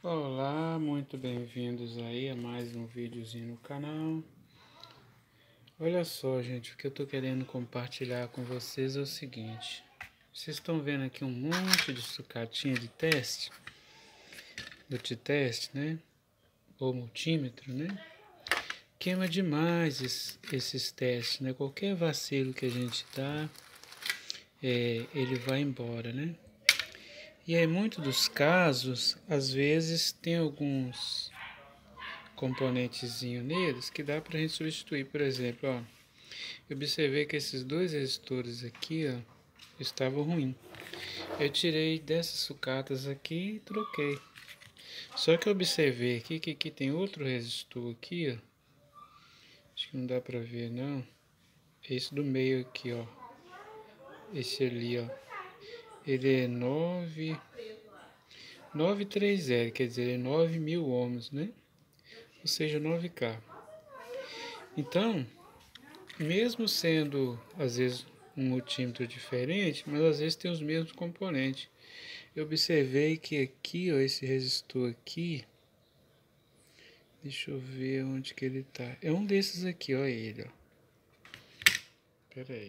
Olá, muito bem-vindos aí a mais um videozinho no canal. Olha só, gente, o que eu tô querendo compartilhar com vocês é o seguinte. Vocês estão vendo aqui um monte de sucatinha de teste, do T-teste, né? Ou multímetro, né? Queima demais esses testes, né? Qualquer vacilo que a gente dá, ele vai embora, né? E aí, muitos dos casos, às vezes tem alguns componentezinho neles que dá pra gente substituir. Por exemplo, ó, eu observei que esses dois resistores aqui, ó, estavam ruins. Eu tirei dessas sucatas aqui e troquei. Só que eu observei aqui que aqui tem outro resistor aqui, ó. Acho que não dá pra ver não. Esse do meio aqui, ó. Esse ali, ó. Ele é 930, quer dizer, é 9.000 ohms, né? Ou seja, 9K. Então, mesmo sendo, às vezes, um multímetro diferente, mas às vezes tem os mesmos componentes. Eu observei que aqui, ó, esse resistor aqui, deixa eu ver onde que ele tá. É um desses aqui, ó, ele, ó. Pera aí.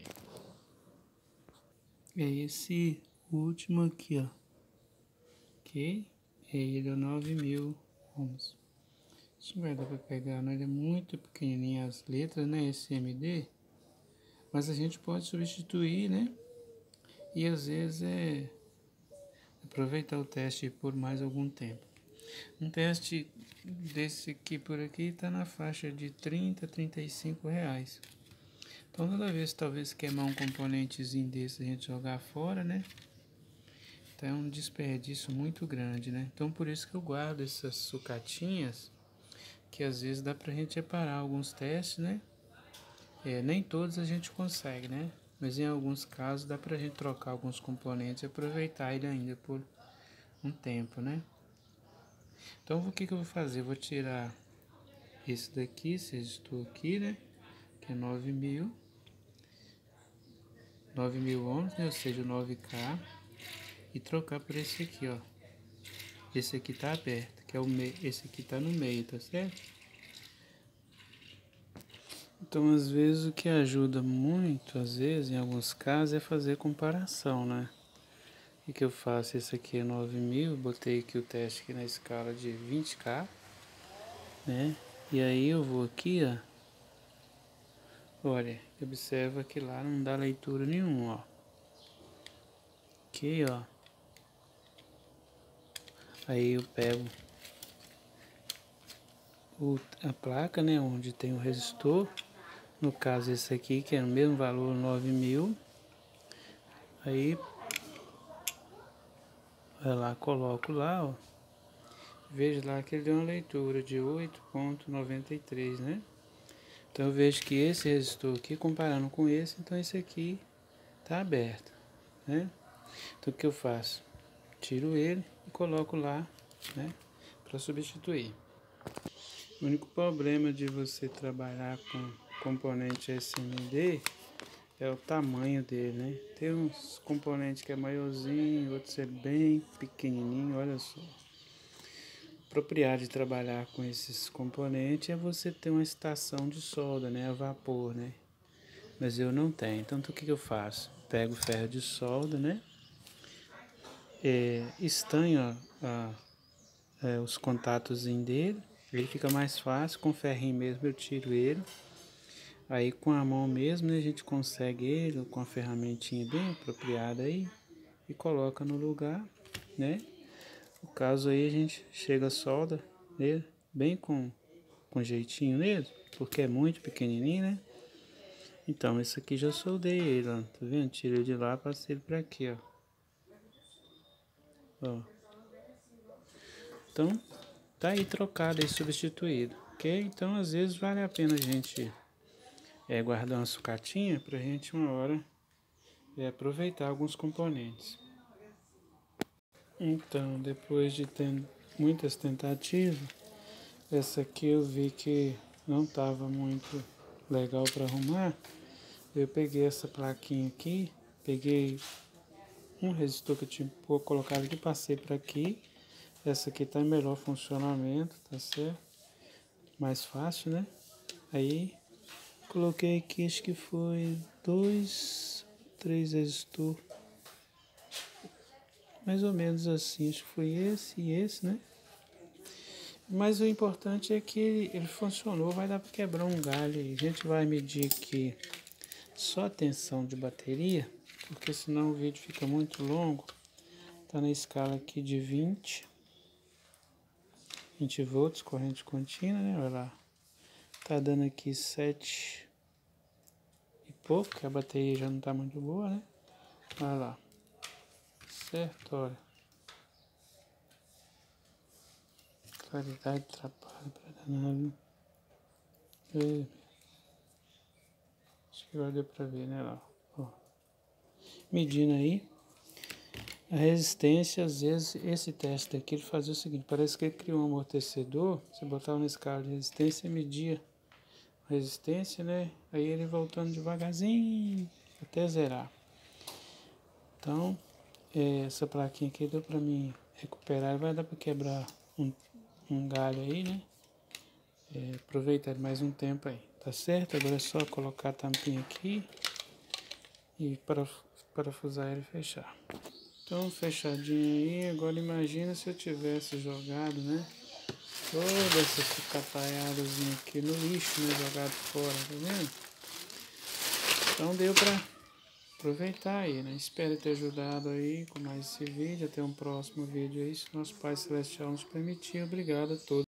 É esse último aqui, ó. Ok? É ele, é 9.000 ohms. Isso não vai dar pra pegar, não. Ele é muito pequenininho as letras, né? Esse MD. Mas a gente pode substituir, né? E às vezes aproveitar o teste por mais algum tempo. Um teste desse aqui por aqui está na faixa de 30 a 35 reais. Então toda vez que talvez queimar um componentezinho desse a gente jogar fora, né? Então é um desperdício muito grande, né? Então por isso que eu guardo essas sucatinhas, que às vezes dá pra gente reparar alguns testes, né? Nem todos a gente consegue, né? Mas em alguns casos dá pra gente trocar alguns componentes e aproveitar ele ainda por um tempo, né? Então o que eu vou fazer? Eu vou tirar esse daqui, esse resistor aqui, né? Que é 9.000 ohms, né? Ou seja, 9K. E trocar por esse aqui, ó. Esse aqui tá aberto, que é o meio. Esse aqui tá no meio, tá certo? Então, às vezes, o que ajuda muito, às vezes, em alguns casos, é fazer comparação, né? O que eu faço? Esse aqui é 9.000, botei aqui o teste aqui na escala de 20K, né? E aí eu vou aqui, ó. Olha, observa que lá não dá leitura nenhuma, ó. Aqui, ó. Aí eu pego a placa, né? Onde tem o resistor. No caso esse aqui, que é o mesmo valor, 9.000. Aí, vai lá, coloco lá, ó. Vejo lá que ele deu uma leitura de 8,93, né? Então eu vejo que esse resistor aqui, comparando com esse, então esse aqui tá aberto, né? Então o que eu faço? Tiro ele e coloco lá, né? Para substituir. O único problema de você trabalhar com componente SMD é o tamanho dele, né? Tem uns componentes que é maiorzinho, outros é bem pequenininho, olha só. Apropriado de trabalhar com esses componentes é você ter uma estação de solda, né? A vapor, né? Mas eu não tenho. Então o que eu faço? Pego o ferro de solda, né? Estanho os contatos dele. Ele fica mais fácil. Com o ferrinho mesmo eu tiro ele. Aí com a mão mesmo, né, a gente consegue ele com a ferramentinha bem apropriada aí e coloca no lugar, né? No caso aí a gente chega a solda nele bem com jeitinho nele, porque é muito pequenininho, né? Então esse aqui já soldei ele, ó, tá vendo? Tirei de lá, passei ele pra aqui, ó. Ó. Então tá aí trocado e substituído, ok? Então às vezes vale a pena a gente guardar uma sucatinha pra gente uma hora aproveitar alguns componentes. Então, depois de ter muitas tentativas, essa aqui eu vi que não estava muito legal para arrumar. Eu peguei essa plaquinha aqui, peguei um resistor que eu tinha colocado aqui, passei para aqui, Essa aqui tá em melhor funcionamento, tá certo? Mais fácil, né? Aí coloquei aqui, acho que foi 2, 3 resistor. Mais ou menos assim, acho que foi esse e esse, né? Mas o importante é que ele funcionou, vai dar para quebrar um galho aí. A gente vai medir aqui só a tensão de bateria, porque senão o vídeo fica muito longo. Tá na escala aqui de 20 volts, corrente contínua, né? Olha lá. Tá dando aqui 7 e pouco, que a bateria já não tá muito boa, né? Olha lá. Certo, olha. Claridade atrapalha pra danado. Acho que agora deu pra ver, né? Lá. Ó. Medindo aí. A resistência, às vezes, esse teste aqui, ele fazia o seguinte, parece que ele criou um amortecedor, você botava na escala de resistência e media a resistência, né? Aí ele voltando devagarzinho até zerar. Então, essa plaquinha aqui deu pra mim recuperar, vai dar pra quebrar um galho aí, né? Aproveitar mais um tempo aí, tá certo? Agora é só colocar a tampinha aqui e parafusar ele e fechar. Então, fechadinho aí. Agora imagina se eu tivesse jogado, né? Toda essa cataiadazinha aqui no lixo, né? Jogado fora, tá vendo? Então deu pra aproveitar aí, né? Espero ter ajudado aí com mais esse vídeo. Até um próximo vídeo aí, se nosso Pai Celestial nos permitir. Obrigado a todos.